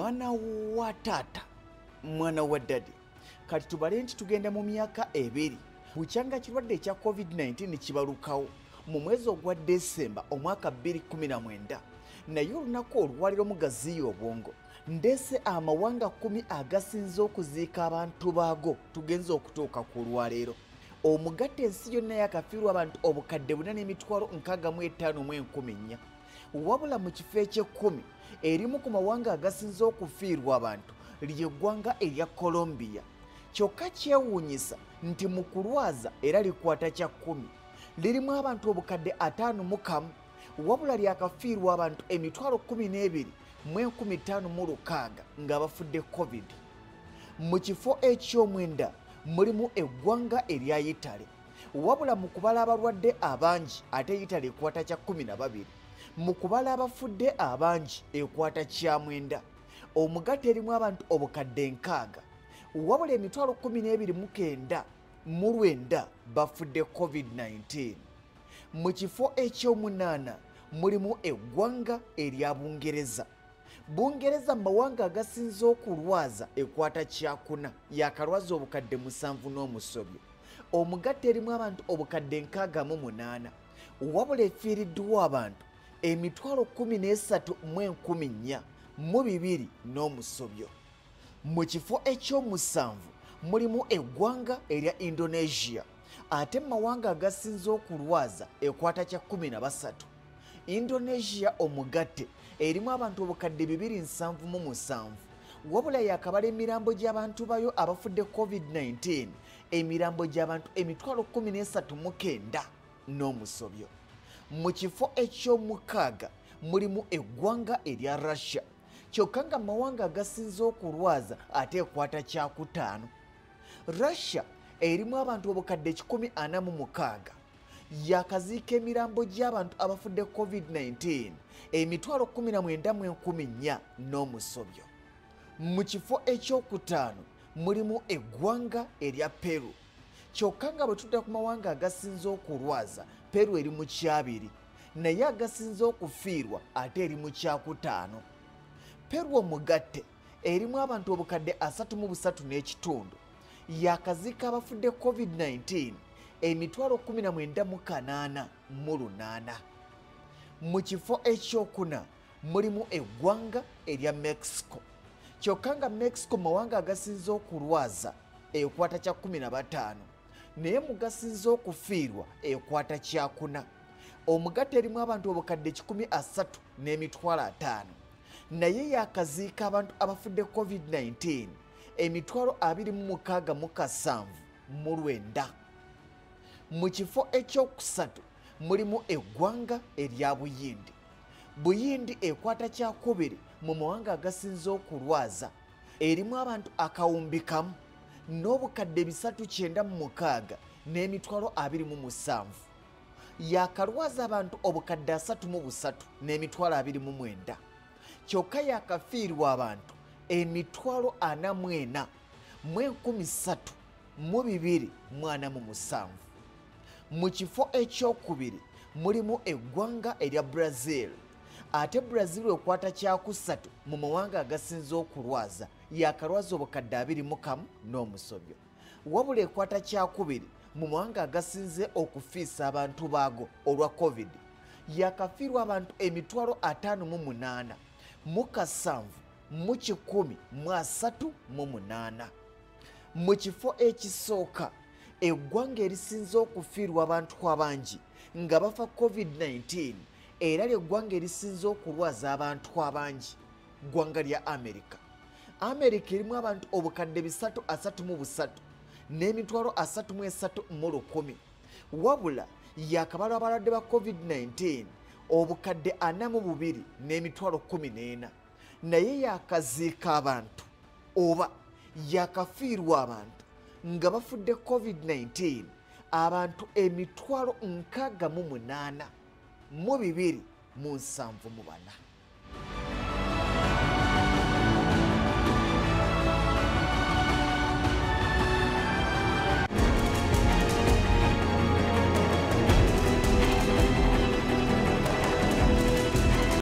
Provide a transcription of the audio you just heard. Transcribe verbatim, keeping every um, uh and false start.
mwana wa taata mwana wa dadi kati tubale nti tugenda mu myaka ebiri bukyanga kirwadde ekya covid nineteen kibalukawo mu mwezi ogwa Desemba omwaka bbiri kumi na mwenda naye olunaku olwaliro mu Gaziya Obwongo ndese amawanga kumi agasinze okuziika abantu baago tugenze okutuuka ku lwaleero omugatte ensi yonna yakafiirwa abantu obukadde buna n'emitwalo nkaaga mu etaano mu enkumi nnya wabula mu kifo eky'ekkumi erimu ku mawanga agasinze okufiirwa abantu ly'eggwanga erya Colombia kyokka kyewuunyisa nti mu kulwaza era likwata kya kkumi lirimu abantu obukadde ataano mu kamu wabula lyakafiirwa abantu emitwalo kkumi n'ebiri mu enkumi ttaano mu lukaaga nga bafudde covid mu kifo eky'omwenda mulimu eggwanga erya Italy wabula mu kubala abalwadde abangi ate Italy ekwata kya kkumi na babiri mu kubala abafudde abangi ekwata kya mwenda omugatte erimu abantu obukadde nkaaga wabula emitwalo kkumi n'ebiri mu kenda mu lwenda bafudde covid nineteen mu kifo eky'omunaana mulimu eggwanga erya Bungereza Bungereza mu mawanga agasinze okulwaza ekwata kyakuna yakalwaza obukadde musanvu n'omusobyo omugatte erimu abantu obukadde nkaaga mu munaana wabula efiiriddwa abantu emitwalo kkumi n'esatu mu enkumi nnya mu bibiri n'omusobyo mu kifo eky'omusanvu mulimu eggwanga erya Indonesia ate mu mawanga agasinze okulwaza ekwata kya kkumi na basatu Indonesia omugatte erimu abantu obukadde bibiri nsanvu mu musanvu wabula yakabala emirambo gy'abantu bayo abafudde covid nineteen emirambo gy'abantu emitwalo kkumi n'esatu mu kenda n'omusobyo mu kifo eky'omukaaga mulimu eggwanga erya Russia kyokka nga mawanga agasinze okulwaza ate ekwata kyakutaano Russia erimu abantu obukadde kikumi ana mu mukaaga yakaziika emirambo gy'abantu abafudde covid nineteen emitwalo kkumi na mwenda mu enkumi nnya n'omusobyo mu kifo ekyokutaano mulimu eggwanga erya Peru kyokka nga bwe tudda ku mawanga agasinze okulwaza Peru eri mu kyabiri naye agasinze okufiirwa ate eri mu kyakutaano Peru omugatte erimu abantu obukadde asatu mu busatu n'ekitundu yakaziika abafudde covid nineteen emitwalo kkumi na mwenda mu kanaana mu lunaana mu kifo ekyokuna mulimu eggwanga erya Mexico kyokka nga Mexico mawanga agasinze okulwaza ekwata kya kkumi na bataano naye mu gasinze okufiirwa ekwata kyakuna omugatte erimu abantu obukadde kikumi asatu n'emitwalo ataano naye yakaziika abantu abafudde covid nineteen emitwalo abiri mu mukaaga mu kasanvu mu lwenda mu kifo ekyokusatu mulimu eggwanga erya Buyindi Buyindi ekwata kyakubiri mu mawanga agasinze okulwaza erimu abantu akawumbi kamu n'obukadde bisatu kyenda mu mukaaga n'emitwalo abiri mu musanvu yakalwaza abantu obukadde asatu mu busatu n'emitwalo abiri mu mwenda kyokka yakafiirwa abantu emitwalo ana mu ena mu enkumi ssatu mu bibiri mu ana mu musanvu mu kifo ekyokubiri mulimu eggwanga erya Brazil ate Brazil ekwata kyakusatu mu mawanga agasinze okulwaza yakalwaza obukadde abiri mu kamu n'omusobyo wabula ekwata kyakubiri mu mawanga agasinze okufiisa abantu baago olwa covid yakafiirwa abantu emitwalo ataano mu munaana mu kasanvu mu kikumi mu asatu mu munaana mu kifo ekisooka eggwanga erisinze okufiirwa abantu abangi nga bafa covid nineteen era ly'eggwanga erisinze okulwaza abantu abangi ggwanga lya America America erimu abantu obukadde bisatu asatu mu busatu n'emitwalo asatu mu esatu mu lukumi wabula yakabala abalwadde ba covid nineteen obukadde ana mu bubiri n'emitwalo kkumi n'ena naye yakaziika abantu oba yakafiirwa abantu nga bafudde covid nineteen abantu emitwalo nkaaga mu munaana mu bibiri mu nsanvu mu bana